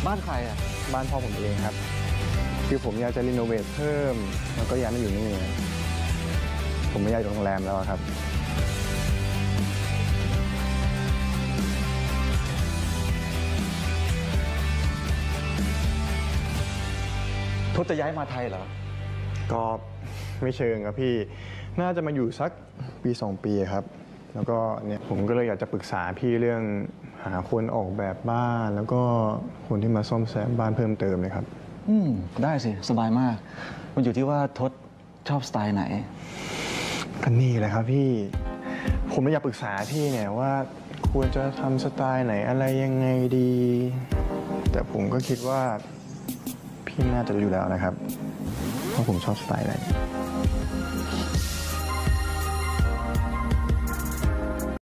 บ้านใครอ่ะบ้านพ่อผมเองครับคือผมอยากจะรีโนเวทเพิ่มแล้วก็ย้ายมาอยู่นี่ผมไม่อยากอยู่โรงแรมแล้วครับทศจะย้ายมาไทยเหรอก็ไม่เชิงครับพี่น่าจะมาอยู่สักปี2 ปีครับแล้วก็เนี่ยผมก็เลยอยากจะปรึกษาพี่เรื่องหาคนออกแบบบ้านแล้วก็คนที่มาซ่อมแซมบ้านเพิ่มเติมเลยครับได้สิสบายมากมันอยู่ที่ว่าทศชอบสไตล์ไหนก็นี่แหละครับพี่ผมเลยอยากปรึกษาพี่เนี่ยว่าควรจะทำสไตล์ไหนอะไรยังไงดี แต่ผมก็คิดว่าพี่น่าจะรู้อยู่แล้วนะครับว่าผมชอบสไตล์ไหน